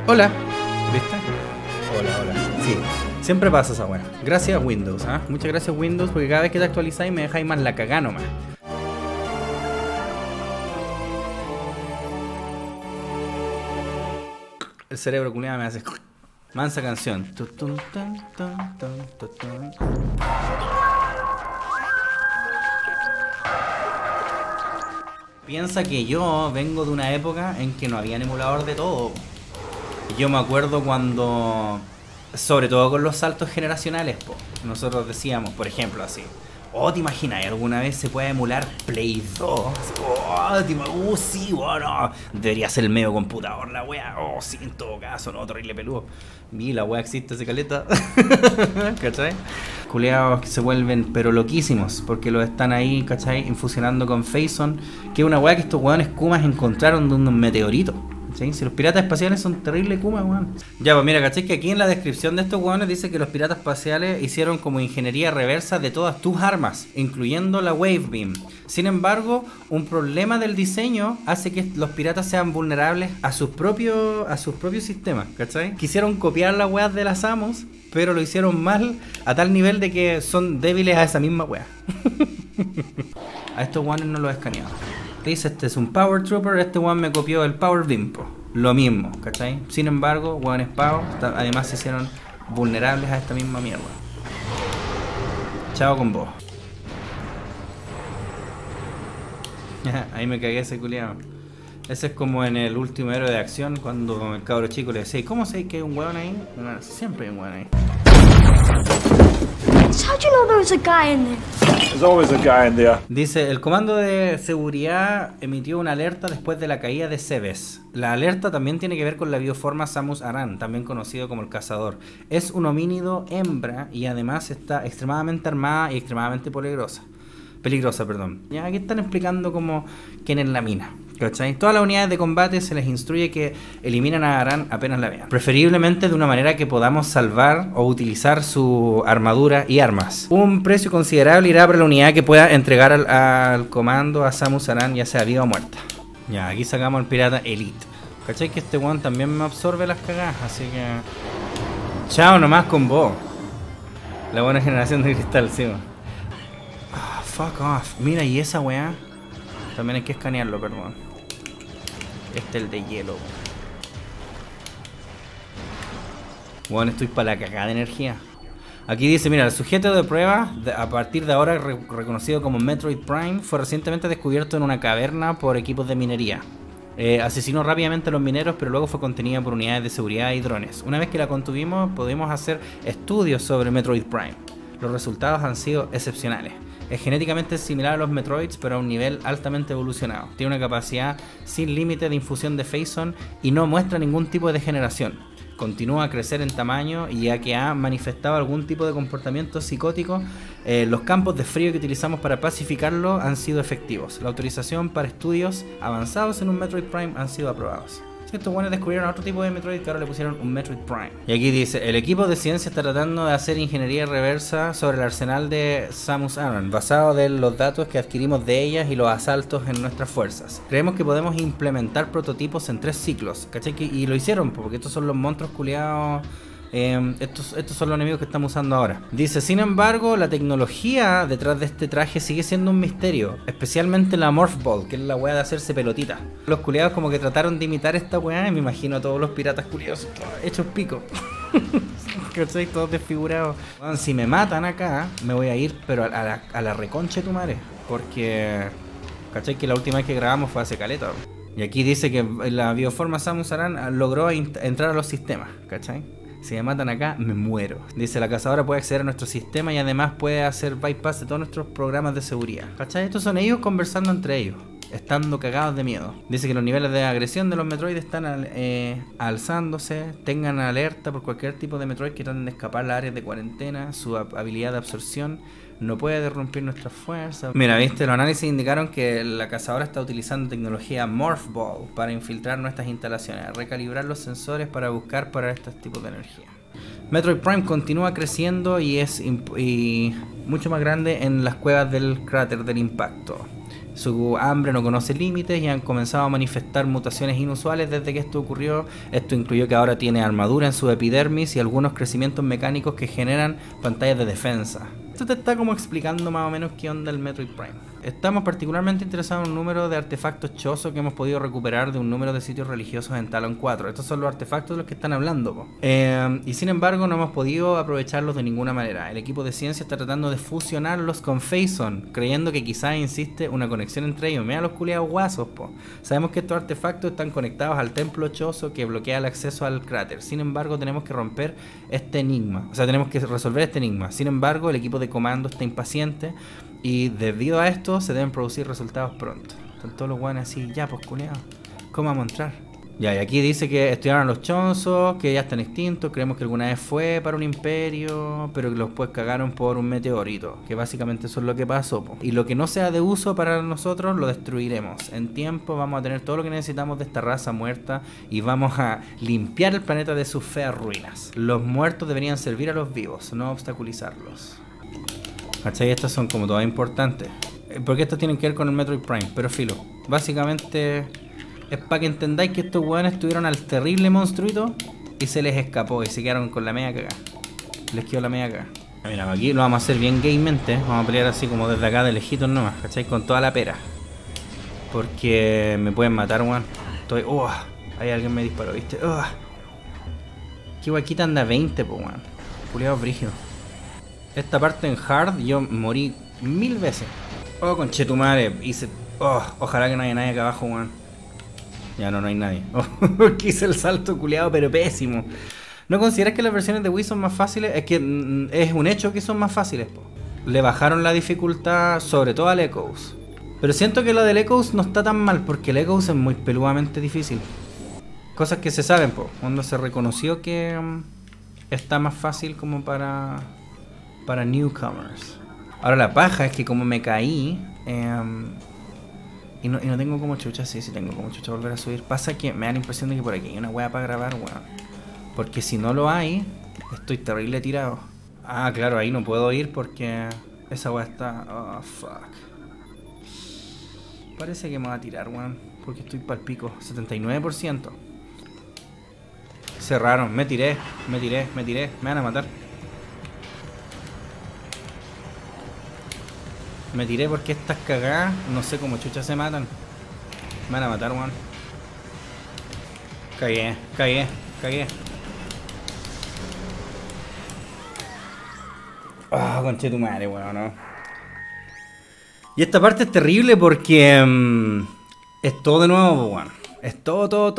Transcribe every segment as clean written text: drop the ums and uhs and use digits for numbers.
Hola. ¿Viste? Hola, hola. Sí. Siempre pasa esa weá. Gracias Windows, ¿ah? Muchas gracias Windows, porque cada vez que te actualizáis me dejáis más la cagá nomás. El cerebro culiado me hace mansa canción. Piensa que yo vengo de una época en que no había un emulador de todo. Yo me acuerdo cuando, sobre todo con los saltos generacionales, po, nosotros decíamos, por ejemplo, así: oh, ¿te imaginas? ¿Alguna vez se puede emular Play 2? Oh, sí, bueno, debería ser el medio computador la wea. Oh, sí, en todo caso, no, terrible peludo. Y la wea existe, ese caleta. ¿Cachai? Culeados que se vuelven pero loquísimos, porque los están ahí, ¿cachai? Infusionando con Phazon, que es una wea que estos weones kumas encontraron de un meteorito. ¿Sí? Si los piratas espaciales son terribles kumas, weón. Ya, pues mira, ¿cachai? Que aquí en la descripción de estos weones dice que los piratas espaciales hicieron como ingeniería reversa de todas tus armas, incluyendo la Wave Beam. Sin embargo, un problema del diseño hace que los piratas sean vulnerables a sus propios sistemas, ¿cachai? Quisieron copiar las weas de las Samus, pero lo hicieron mal a tal nivel de que son débiles a esa misma wea. A estos weones no los he escaneado. Dice, este es un Power Trooper, este weón me copió el Power Beam, lo mismo, ¿cachai? Sin embargo, weones pavos, además se hicieron vulnerables a esta misma mierda. Chao con vos. Ahí me cagué ese culiado. Ese es como en el último héroe de acción, cuando el cabro chico le decía: ¿cómo sé que hay un weón ahí? Bueno, siempre hay un weón ahí. How'd you know there was a guy in there? There's always a guy in there. Dice, el comando de seguridad emitió una alerta después de la caída de Zebes. La alerta también tiene que ver con la bioforma Samus Aran, también conocido como el cazador. Es un homínido hembra y además está extremadamente armada y extremadamente peligrosa. Ya aquí están explicando como quién es la mina, ¿cachai? Todas las unidades de combate se les instruye que eliminen a Aran apenas la vean, preferiblemente de una manera que podamos salvar o utilizar su armadura y armas. Un precio considerable irá para la unidad que pueda entregar al comando a Samus Aran, ya sea viva o muerta. Ya, aquí sacamos al pirata Elite, ¿cachai? Que este one también me absorbe las cagadas, así que chao nomás con vos. La buena generación de cristal, sí. Fuck off. Mira, y esa weá también hay que escanearlo, perdón. Este es el de hielo. Bueno, estoy para la cagada de energía. Aquí dice, mira, el sujeto de prueba, a partir de ahora reconocido como Metroid Prime, fue recientemente descubierto en una caverna por equipos de minería. Asesinó rápidamente a los mineros, pero luego fue contenida por unidades de seguridad y drones. Una vez que la contuvimos, pudimos hacer estudios sobre Metroid Prime. Los resultados han sido excepcionales. Es genéticamente similar a los Metroids, pero a un nivel altamente evolucionado. Tiene una capacidad sin límite de infusión de Phazon y no muestra ningún tipo de degeneración. Continúa a crecer en tamaño y ya que ha manifestado algún tipo de comportamiento psicótico, los campos de frío que utilizamos para pacificarlo han sido efectivos. La autorización para estudios avanzados en un Metroid Prime han sido aprobados. Estos buenos descubrieron otro tipo de Metroid que ahora le pusieron un Metroid Prime. Y aquí dice, el equipo de ciencia está tratando de hacer ingeniería reversa sobre el arsenal de Samus Aran, basado en los datos que adquirimos de ellas y los asaltos en nuestras fuerzas. Creemos que podemos implementar prototipos en 3 ciclos, ¿cachai? Y lo hicieron, porque estos son los monstruos culiados. Estos son los enemigos que estamos usando ahora. Dice, sin embargo, la tecnología detrás de este traje sigue siendo un misterio, especialmente la Morph Ball, que es la weá de hacerse pelotita. Los culiados como que trataron de imitar esta weá y me imagino a todos los piratas culiados hechos pico. ¿Cachai? Todos desfigurados. Bueno, si me matan acá, me voy a ir, pero a la reconcha de tu madre, porque ¿cachai? Que la última vez que grabamos fue hace caleta. Y aquí dice que la bioforma Samus Aran logró entrar a los sistemas, ¿cachai? Si me matan acá, me muero. Dice, la cazadora puede acceder a nuestro sistema y además puede hacer bypass de todos nuestros programas de seguridad. ¿Cachai? Estos son ellos conversando entre ellos, estando cagados de miedo. Dice que los niveles de agresión de los Metroid están alzándose. Tengan alerta por cualquier tipo de Metroid que traten de escapar las áreas de cuarentena. Su habilidad de absorción no puede derrumbir nuestras fuerzas. Mira, viste, los análisis indicaron que la cazadora está utilizando tecnología Morph Ball para infiltrar nuestras instalaciones, recalibrar los sensores para buscar para estos tipos de energía. Metroid Prime continúa creciendo y es mucho más grande en las cuevas del cráter del impacto. Su hambre no conoce límites y han comenzado a manifestar mutaciones inusuales desde que esto ocurrió. Esto incluyó que ahora tiene armadura en su epidermis y algunos crecimientos mecánicos que generan pantallas de defensa. Esto te está como explicando más o menos qué onda el Metroid Prime. Estamos particularmente interesados en un número de artefactos chosos que hemos podido recuperar de un número de sitios religiosos en Talon 4. Estos son los artefactos de los que están hablando, po. Y sin embargo no hemos podido aprovecharlos de ninguna manera. El equipo de ciencia está tratando de fusionarlos con Phazon, creyendo que quizás existe una conexión entre ellos. Mira los culiados guasos, po. Sabemos que estos artefactos están conectados al templo choso que bloquea el acceso al cráter. Sin embargo tenemos que romper este enigma. O sea, tenemos que resolver este enigma. Sin embargo el equipo de comando está impaciente. Y debido a esto se deben producir resultados pronto. Están todos los guanes así, ya pues culeados, ¿cómo vamos a entrar? Ya, y aquí dice que estudiaron a los chonzos, que ya están extintos, creemos que alguna vez fue para un imperio, pero que los pues cagaron por un meteorito, que básicamente eso es lo que pasó, po. Y lo que no sea de uso para nosotros lo destruiremos. En tiempo vamos a tener todo lo que necesitamos de esta raza muerta y vamos a limpiar el planeta de sus feas ruinas. Los muertos deberían servir a los vivos, no obstaculizarlos. ¿Cachai? Estas son como todas importantes. Porque estas tienen que ver con el Metroid Prime. Pero filo, básicamente es para que entendáis que estos weones tuvieron al terrible monstruito y se les escapó y se quedaron con la media cagada. Les quedó la media cagada. Mira, aquí lo vamos a hacer bien gamemente. Vamos a pelear así como desde acá de lejitos nomás, ¿cachai? Con toda la pera. Porque me pueden matar, weón. Estoy... ahí alguien me disparó, ¿viste? Qué guaquita anda 20, po, weón. Culeado brígido. Esta parte en hard yo morí 1000 veces. Conchetumare, hice... ojalá que no haya nadie acá abajo, weón. Ya no hay nadie. Hice el salto culeado pero pésimo. ¿No consideras que las versiones de Wii son más fáciles? Es que es un hecho que son más fáciles, po. Le bajaron la dificultad, sobre todo al Echoes. Pero siento que lo del Echoes no está tan mal, porque el Echoes es muy peludamente difícil. Cosas que se saben, po. Cuando se reconoció que está más fácil como para newcomers. Ahora la paja es que como me caí y no tengo como chucha, sí tengo como chucha volver a subir. Pasa que me da la impresión de que por aquí hay una wea para grabar, weón. Porque si no lo hay, estoy terrible tirado. Ah, claro, ahí no puedo ir porque esa wea está... oh, fuck. Parece que me va a tirar, weón. Porque estoy pa'l pico, 79%. Cerraron, me tiré. Me van a matar. Me tiré porque estas cagadas, no sé cómo chuchas se matan. Me van a matar, weón. Cagué. Conche tu madre, weón, no. Y esta parte es terrible porque es todo de nuevo, weón. Es todo,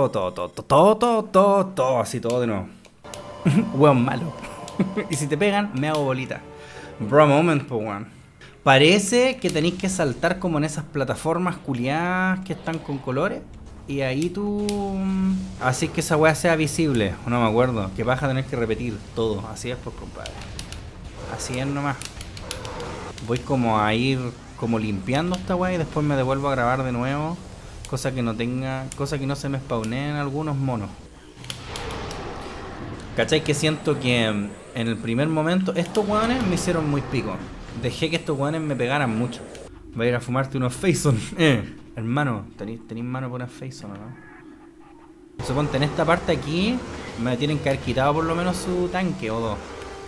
así todo de nuevo. Weón malo. Y si te pegan, me hago bolita. Bro moment, po, weón. Parece que tenéis que saltar como en esas plataformas culiadas que están con colores. Y ahí tú... así que esa weá sea visible. No me acuerdo. Que vas a tener que repetir todo. Así es, pues, compadre. Así es nomás. Voy como a ir como limpiando esta weá y después me devuelvo a grabar de nuevo. Cosa que no tenga... cosa que no se me spawneen algunos monos. ¿Cachai? Que siento que en el primer momento estos weones me hicieron muy pico. Dejé que estos weones me pegaran mucho. Voy a ir a fumarte unos Phazon. Hermano, ¿tenéis mano por unas Phazon o no? Suponte, en esta parte aquí me tienen que haber quitado por lo menos su tanque o dos.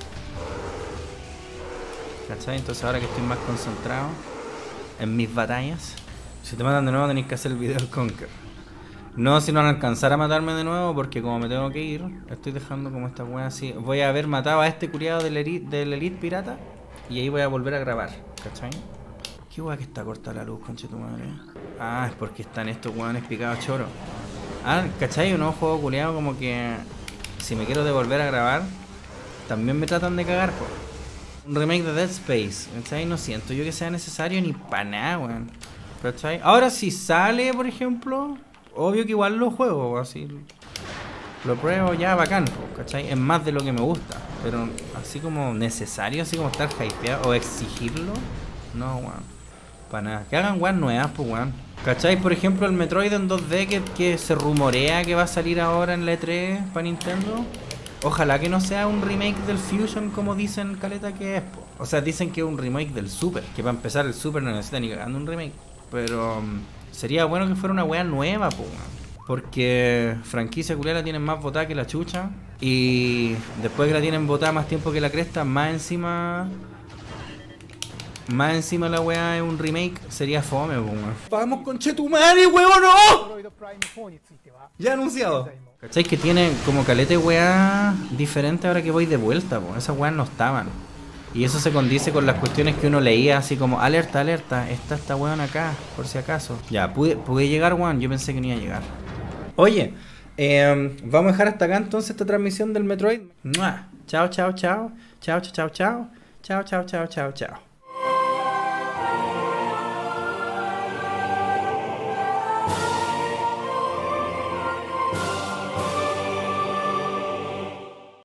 ¿Cachai? Entonces ahora que estoy más concentrado en mis batallas, si te matan de nuevo tenéis que hacer el video del Conquer. No si no van a alcanzar a matarme de nuevo, porque como me tengo que ir, estoy dejando como esta wea así. Voy a haber matado a este curiado del Elite Pirata y ahí voy a volver a grabar, ¿cachai? ¿Qué wea que está corta la luz, conchetumadre? Ah, es porque están estos weones picados choro. Ah, ¿cachai? Un nuevo juego culiado como que si me quiero devolver a grabar, también me tratan de cagar, po. Un remake de Dead Space, ¿cachai? No siento yo que sea necesario ni para nada, weón. ¿Cachai? Ahora si sale, por ejemplo, obvio que igual lo juego, así lo pruebo ya bacán, ¿cachai? Es más de lo que me gusta. Pero así como necesario, así como estar hypeado o exigirlo, no, weón. Para nada. Que hagan weas nuevas, pues weón. ¿Cachai? Por ejemplo el Metroid en 2D que se rumorea que va a salir ahora en la E3 para Nintendo. Ojalá que no sea un remake del Fusion como dicen caleta que es, po. O sea, dicen que es un remake del Super. Que para empezar el Super no necesita ni cagando un remake. pero sería bueno que fuera una wea nueva, po, weón. Porque franquicia culiá la tienen más votada que la chucha. Y después que la tienen votada más tiempo que la cresta, más encima la weá es un remake, sería fome, po, weón. ¡Vamos con Chetumare, weón, no! Ya anunciado. ¿Cachai? Que tiene como calete weá diferente ahora que voy de vuelta, po. Esas weas no estaban. Y eso se condice con las cuestiones que uno leía, así como alerta, alerta, está esta weón acá, por si acaso. Ya, pude llegar, weón, yo pensé que no iba a llegar. Oye, vamos a dejar hasta acá entonces esta transmisión del Metroid. ¡Mua! Chao, chao, chao. Chao, chao, chao, chao. Chao, chao, chao, chao, chao.